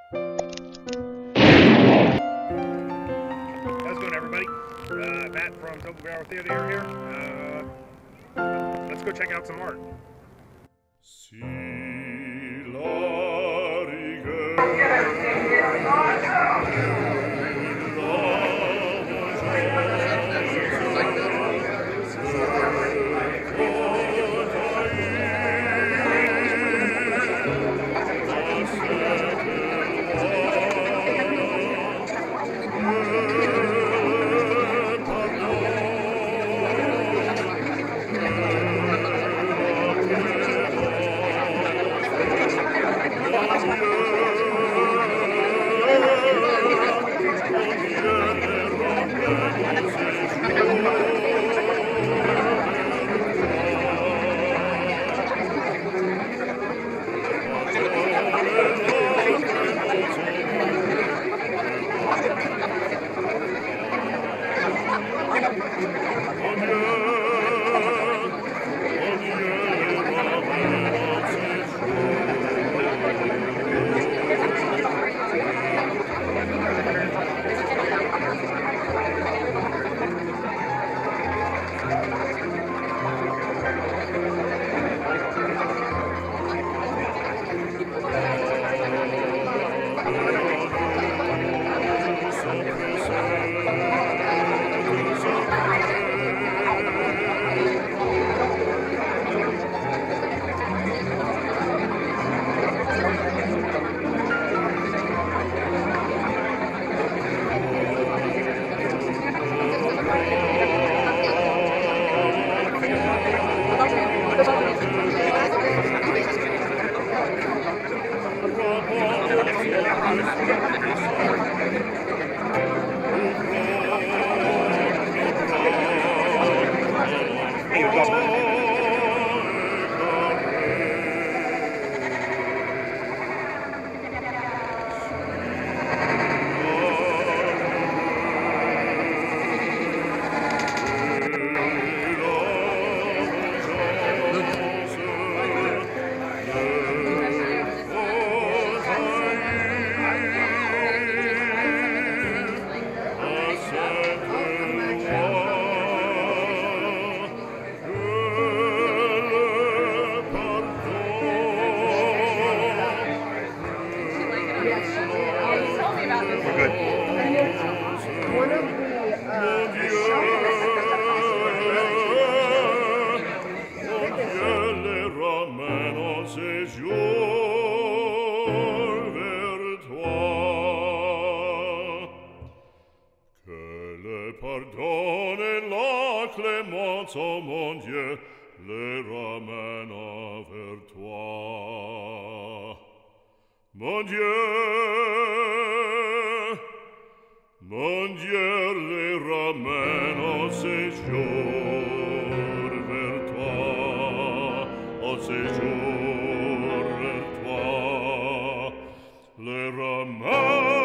How's it going, everybody? Matt from Kubert Theater here. Let's go check out some art. Pardonne la clémence, oh mon Dieu, les ramène vers toi. Mon Dieu, les ramène au séjour vers toi, au séjour vers toi, les ramène